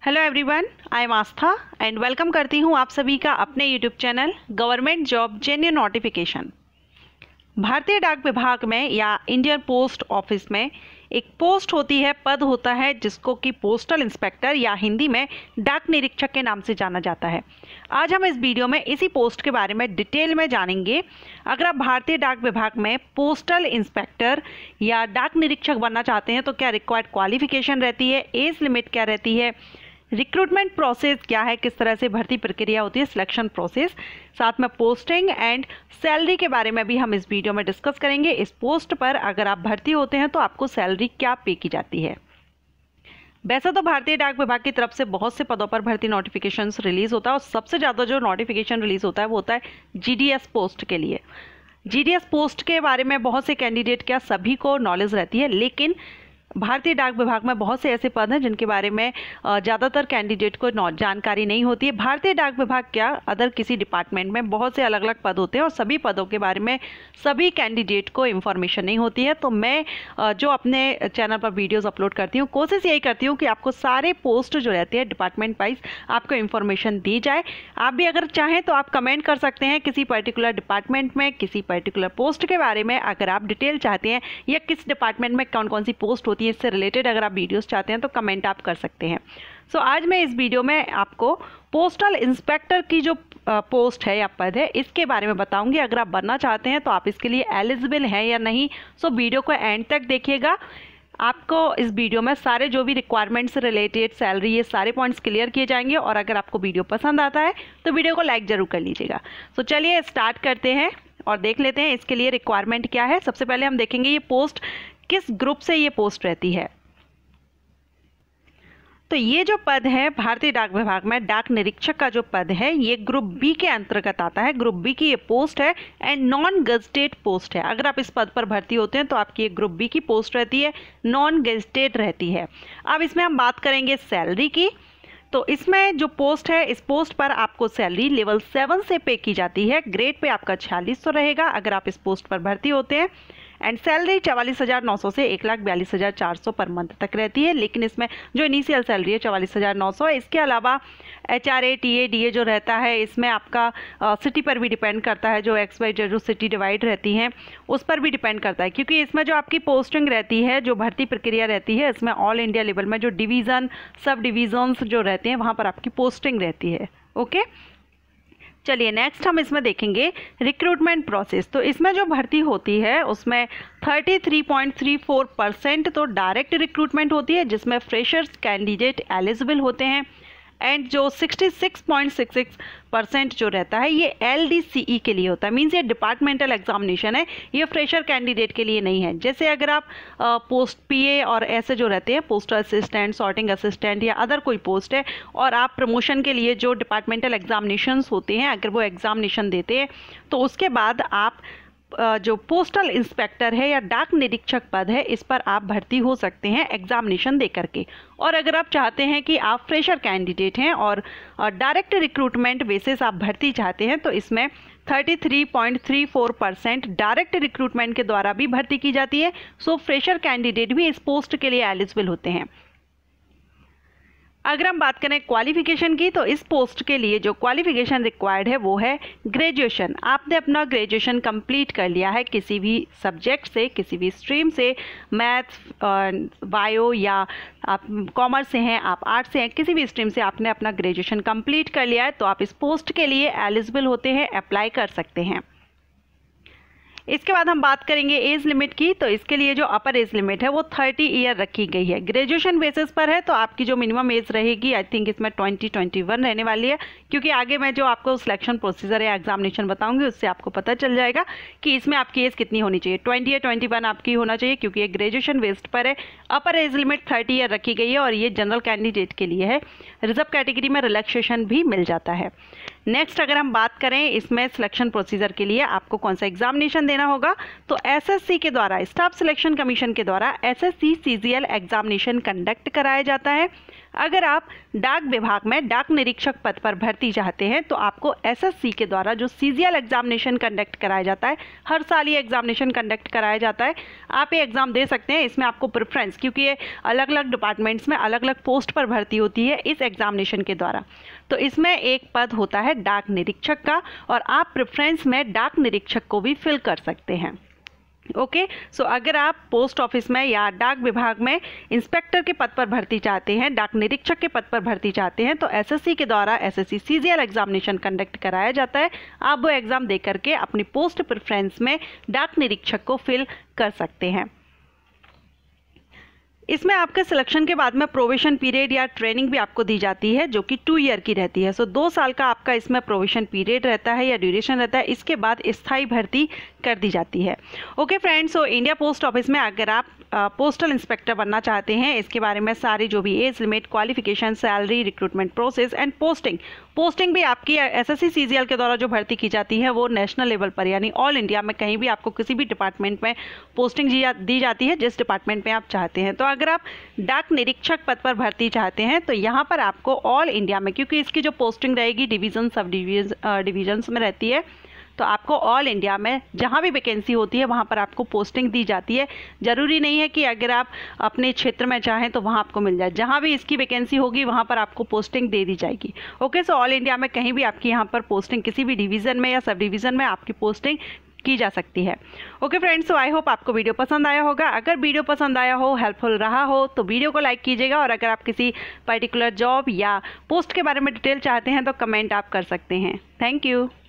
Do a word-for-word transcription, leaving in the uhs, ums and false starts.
Hello everyone, I am Astha and welcome करती हूँ आप सभी का अपने YouTube channel government job genuine notification. भारतीय डाक विभाग में या इंडियन पोस्ट ऑफिस में एक पोस्ट होती है, पद होता है जिसको कि पोस्टल इंस्पेक्टर या हिंदी में डाक निरीक्षक के नाम से जाना जाता है। आज हम इस वीडियो में इसी पोस्ट के बारे में डिटेल में जानेंगे। अगर आप भारतीय डाक विभाग में पोस्टल इंस्पेक्टर या डाक निरीक्षक बनना चाहते हैं तो क्या रिक्वायर्ड क्वालिफिकेशन रहती है, एज लिमिट क्या रहती है, रिक्रूटमेंट प्रोसेस क्या है, किस तरह से भर्ती प्रक्रिया होती है, सिलेक्शन प्रोसेस, साथ में पोस्टिंग एंड सैलरी के बारे में भी हम इस वीडियो में डिस्कस करेंगे। इस पोस्ट पर अगर आप भर्ती होते हैं तो आपको सैलरी क्या पे की जाती है। वैसे तो भारतीय डाक विभाग की तरफ से बहुत से पदों पर भर्ती नोटिफिकेशंस रिलीज होता है और सबसे ज़्यादा जो नोटिफिकेशन रिलीज होता है वो होता है जीडीएस पोस्ट के लिए। जीडीएस पोस्ट के बारे में बहुत से कैंडिडेट क्या सभी को नॉलेज रहती है, लेकिन भारतीय डाक विभाग में बहुत से ऐसे पद हैं जिनके बारे में ज़्यादातर कैंडिडेट को जानकारी नहीं होती है। भारतीय डाक विभाग क्या अदर किसी डिपार्टमेंट में बहुत से अलग अलग पद होते हैं और सभी पदों के बारे में सभी कैंडिडेट को इन्फॉर्मेशन नहीं होती है। तो मैं जो अपने चैनल पर वीडियोस अपलोड करती हूँ, कोशिश यही करती हूँ कि आपको सारे पोस्ट जो रहते हैं डिपार्टमेंट वाइज आपको इन्फॉर्मेशन दी जाए। आप भी अगर चाहें तो आप कमेंट कर सकते हैं किसी पर्टिकुलर डिपार्टमेंट में किसी पर्टिकुलर पोस्ट के बारे में, अगर आप डिटेल चाहते हैं या किस डिपार्टमेंट में कौन कौन सी पोस्ट होती है इससे रिलेटेड अगर आप वीडियोस चाहते हैं तो कमेंट आप कर सकते हैं। सो so, आज मैं इस वीडियो में आपको पोस्टल इंस्पेक्टर की जो पोस्ट है या पद है इसके बारे में बताऊंगी। अगर आप बनना चाहते हैं तो आप इसके लिए एलिजिबल हैं या नहीं, सो so, वीडियो को एंड तक देखिएगा। आपको इस वीडियो में सारे जो भी रिक्वायरमेंट से रिलेटेड सैलरी ये सारे पॉइंट्स क्लियर किए जाएंगे और अगर आपको वीडियो पसंद आता है तो वीडियो को लाइक जरूर कर लीजिएगा। सो so, चलिए स्टार्ट करते हैं और देख लेते हैं इसके लिए रिक्वायरमेंट क्या है। सबसे पहले हम देखेंगे ये पोस्ट किस ग्रुप से ये पोस्ट रहती है। तो ये जो पद है भारतीय डाक विभाग में डाक निरीक्षक का जो पद है ये ग्रुप बी के अंतर्गत आता है। ग्रुप बी की ये पोस्ट है एंड नॉन गेजेटेड पोस्ट है। अगर आप इस पद पर भर्ती होते हैं तो आपकी ये ग्रुप बी की पोस्ट रहती है, नॉन गेजेटेड रहती है। अब इसमें हम बात करेंगे सैलरी की। तो इसमें जो पोस्ट है इस पोस्ट पर आपको सैलरी लेवल सेवन से पे की जाती है। ग्रेड पे आपका छियालीस सौ रहेगा अगर आप इस पोस्ट पर भर्ती होते हैं एंड सैलरी चवालीस हज़ार नौ सौ से एक लाख बयालीस हज़ार चार सौ पर मंथ तक रहती है। लेकिन इसमें जो इनिशियल सैलरी है चवालीस हज़ार नौ सौ है। इसके अलावा H R A T A D A जो रहता है इसमें आपका आ, सिटी पर भी डिपेंड करता है। जो एक्स वाई जेड जो सिटी डिवाइड रहती हैं उस पर भी डिपेंड करता है, क्योंकि इसमें जो आपकी पोस्टिंग रहती है, जो भर्ती प्रक्रिया रहती है, इसमें ऑल इंडिया लेवल में जो डिवीज़न सब डिवीजन्स जो रहते हैं वहाँ पर आपकी पोस्टिंग रहती है। ओके, चलिए नेक्स्ट हम इसमें देखेंगे रिक्रूटमेंट प्रोसेस। तो इसमें जो भर्ती होती है उसमें तैंतीस पॉइंट तीन चार परसेंट तो डायरेक्ट रिक्रूटमेंट होती है जिसमें फ्रेशर्स कैंडिडेट एलिजिबल होते हैं एंड जो छियासठ पॉइंट छह छह परसेंट जो रहता है ये एल डी सी ई के लिए होता है। मीन्स ये डिपार्टमेंटल एग्जामिनेशन है, ये फ्रेशर कैंडिडेट के लिए नहीं है। जैसे अगर आप पोस्ट पी ए और ऐसे जो रहते हैं पोस्टल असिस्टेंट, सॉर्टिंग असिस्टेंट या अदर कोई पोस्ट है और आप प्रमोशन के लिए जो डिपार्टमेंटल एग्जामिनेशंस होते हैं अगर वो एग्जामिनेशन देते हैं तो उसके बाद आप जो पोस्टल इंस्पेक्टर है या डाक निरीक्षक पद है इस पर आप भर्ती हो सकते हैं एग्जामिनेशन दे करके। और अगर आप चाहते हैं कि आप फ्रेशर कैंडिडेट हैं और डायरेक्ट रिक्रूटमेंट बेसिस आप भर्ती चाहते हैं तो इसमें तैंतीस पॉइंट तीन चार परसेंट डायरेक्ट रिक्रूटमेंट के द्वारा भी भर्ती की जाती है। सो फ्रेशर कैंडिडेट भी इस पोस्ट के लिए एलिजिबल होते हैं। अगर हम बात करें क्वालिफिकेशन की तो इस पोस्ट के लिए जो क्वालिफिकेशन रिक्वायर्ड है वो है ग्रेजुएशन। आपने अपना ग्रेजुएशन कंप्लीट कर लिया है किसी भी सब्जेक्ट से, किसी भी स्ट्रीम से, मैथ्स, बायो या आप कॉमर्स से हैं, आप आर्ट्स से हैं, किसी भी स्ट्रीम से आपने अपना ग्रेजुएशन कंप्लीट कर लिया है तो आप इस पोस्ट के लिए एलिजिबल होते हैं, अप्लाई कर सकते हैं। इसके बाद हम बात करेंगे एज लिमिट की। तो इसके लिए जो अपर एज लिमिट है वो थर्टी ईयर रखी गई है। ग्रेजुएशन बेसिस पर है तो आपकी जो मिनिमम एज रहेगी आई थिंक इसमें ट्वेंटी ट्वेंटी वन रहने वाली है, क्योंकि आगे मैं जो आपको सिलेक्शन प्रोसीजर या एग्जामिनेशन बताऊंगी उससे आपको पता चल जाएगा कि इसमें आपकी एज कितनी होनी चाहिए। ट्वेंटी या ट्वेंटी वन आपकी होना चाहिए क्योंकि ये ग्रेजुएशन बेस्ड पर है। Upper age limit thirty year रखी गई है और ये जनरल कैंडिडेट के लिए है। रिजर्व कैटेगरी में रिलैक्सेशन भी मिल जाता है। नेक्स्ट अगर हम बात करें इसमें सिलेक्शन प्रोसीजर के लिए आपको कौन सा एग्जामिनेशन देना होगा तो एसएससी के द्वारा, स्टाफ सिलेक्शन कमीशन के द्वारा एसएससी सीजीएल एग्जामिनेशन कंडक्ट कराया जाता है। अगर आप डाक विभाग में डाक निरीक्षक पद पर भर्ती चाहते हैं तो आपको एसएससी के द्वारा जो सीजीएल एग्जामिनेशन कंडक्ट कराया जाता है, हर साल ये एग्जामिनेशन कंडक्ट कराया जाता है, आप ये एग्ज़ाम दे सकते हैं। इसमें आपको प्रेफरेंस, क्योंकि ये अलग अलग डिपार्टमेंट्स में अलग अलग पोस्ट पर भर्ती होती है इस एग्जामिनेशन के द्वारा, तो इसमें एक पद होता है डाक निरीक्षक का और आप प्रेफरेंस में डाक निरीक्षक को भी फिल कर सकते हैं। ओके सो अगर आप पोस्ट ऑफिस में या डाक विभाग में इंस्पेक्टर के पद पर भर्ती चाहते हैं, डाक निरीक्षक के पद पर भर्ती चाहते हैं, तो एसएससी के द्वारा एसएससी सीजीएल एग्जामिनेशन कंडक्ट कराया जाता है। आप वो एग्ज़ाम दे करके अपनी पोस्ट प्रेफरेंस में डाक निरीक्षक को फिल कर सकते हैं। इसमें आपके सिलेक्शन के बाद में प्रोविशन पीरियड या ट्रेनिंग भी आपको दी जाती है, जो कि टू ईयर की रहती है। सो दो साल का आपका इसमें प्रोविशन पीरियड रहता है या ड्यूरेशन रहता है, इसके बाद स्थायी भर्ती कर दी जाती है। Okay friends, so India post office में अगर आप पोस्टल इंस्पेक्टर बनना चाहते हैं, इसके बारे में सारी जो भी age limit, qualification, salary, recruitment process and posting posting भी आपकी एसएससी सीजीएल के द्वारा जो भर्ती की जाती है वो नेशनल लेवल पर यानी ऑल इंडिया में कहीं भी आपको किसी भी डिपार्टमेंट में पोस्टिंग दी जाती है जिस डिपार्टमेंट में आप चाहते हैं। तो अगर आप डाक निरीक्षक पद पर भर्ती चाहते हैं तो यहाँ पर आपको ऑल इंडिया में, क्योंकि इसकी जो पोस्टिंग रहेगी डिवीज़न सब डिवीजन डिवीजन्स में रहती है, तो आपको ऑल इंडिया में जहाँ भी वैकेंसी होती है वहाँ पर आपको पोस्टिंग दी जाती है। ज़रूरी नहीं है कि अगर आप अपने क्षेत्र में चाहें तो वहाँ आपको मिल जाए, जहाँ भी इसकी वैकेंसी होगी वहाँ पर आपको पोस्टिंग दे दी जाएगी। ओके सो ऑल इंडिया में कहीं भी आपकी यहाँ पर पोस्टिंग किसी भी डिवीज़न में या सब डिवीज़न में आपकी पोस्टिंग की जा सकती है। Okay friends, so I hope आपको वीडियो पसंद आया होगा। अगर वीडियो पसंद आया हो, हेल्पफुल रहा हो, तो वीडियो को लाइक कीजिएगा और अगर आप किसी पर्टिकुलर जॉब या पोस्ट के बारे में डिटेल चाहते हैं तो कमेंट आप कर सकते हैं। Thank you.